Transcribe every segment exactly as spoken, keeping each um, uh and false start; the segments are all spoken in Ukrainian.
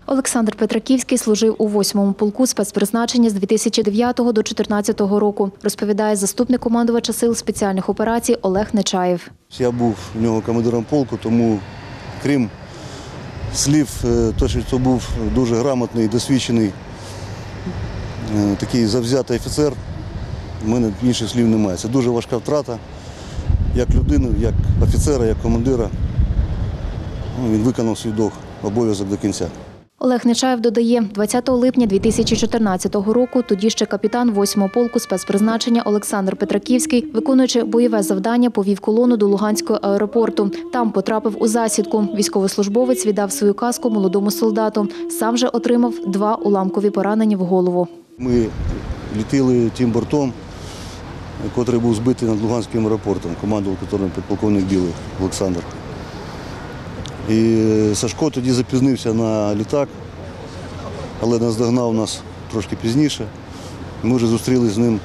Олександр Петраківський служив у восьмому полку спецпризначення з дві тисячі дев'ятого до дві тисячі чотирнадцятого року, розповідає заступник командувача сил спеціальних операцій Олег Нечаєв. Я був у нього командиром полку, тому крім слів, то, що це був дуже грамотний, досвідчений, такий завзятий офіцер, в мене інших слів немає. Це дуже важка втрата, як людини, як офіцера, як командира. Він виконав свій довг, обов'язок до кінця. Олег Нечаєв додає, двадцятого липня дві тисячі чотирнадцятого року тоді ще капітан восьмого полку спецпризначення Олександр Петраківський, виконуючи бойове завдання, повів колону до Луганського аеропорту. Там потрапив у засідку. Військовослужбовець віддав свою каску молодому солдату. Сам же отримав два уламкові поранення в голову. Ми літали тим бортом, який був збитий над Луганським аеропортом, командував яким підполковник Білий Олександр. І Сашко тоді запізнився на літак, але наздогнав нас трошки пізніше. Ми вже зустрілися з ним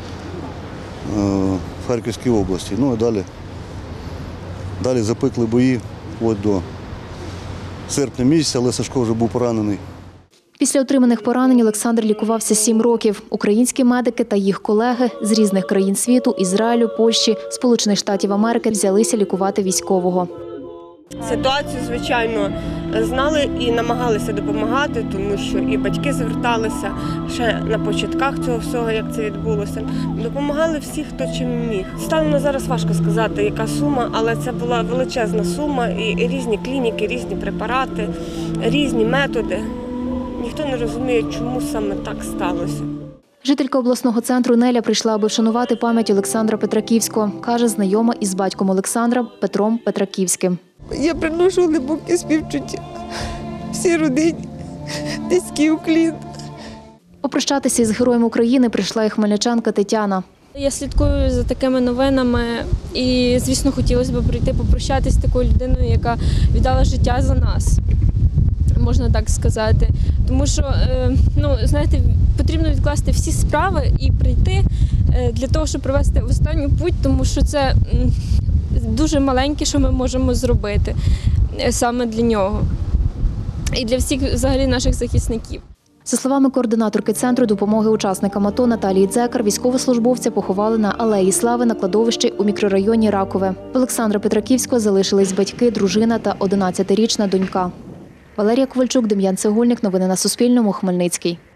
в Харківській області. Ну і далі, далі запекли бої вплоть до серпня місяця, але Сашко вже був поранений. Після отриманих поранень Олександр лікувався сім років. Українські медики та їх колеги з різних країн світу – Ізраїлю, Польщі, Сполучених Штатів Америки – взялися лікувати військового. Ситуацію, звичайно, знали і намагалися допомагати, тому що і батьки зверталися ще на початках цього всього, як це відбулося. Допомагали всі, хто чим міг. Станом на зараз важко сказати, яка сума, але це була величезна сума, і різні клініки, різні препарати, різні методи. Ніхто не розуміє, чому саме так сталося. Жителька обласного центру Неля прийшла, аби вшанувати пам'ять Олександра Петраківського, каже знайома із батьком Олександра Петром Петраківським. Я приношу глибоке співчуття всій родині, низький уклін. Попрощатися із героєм України прийшла і хмельничанка Тетяна. Я слідкую за такими новинами і, звісно, хотілося б прийти попрощатися з такою людиною, яка віддала життя за нас, можна так сказати. Тому що, ну, знаєте, потрібно відкласти всі справи і прийти для того, щоб провести в останню путь, тому що це дуже маленьке, що ми можемо зробити саме для нього і для всіх взагалі наших захисників. За словами координаторки Центру допомоги учасникам АТО Наталії Дзекар, військовослужбовця поховали на Алеї Слави на кладовищі у мікрорайоні Ракове. В Олександра Петраківського залишились батьки, дружина та одинадцятирічна донька. Валерія Ковальчук, Дем'ян Цегольник. Новини на Суспільному. Хмельницький.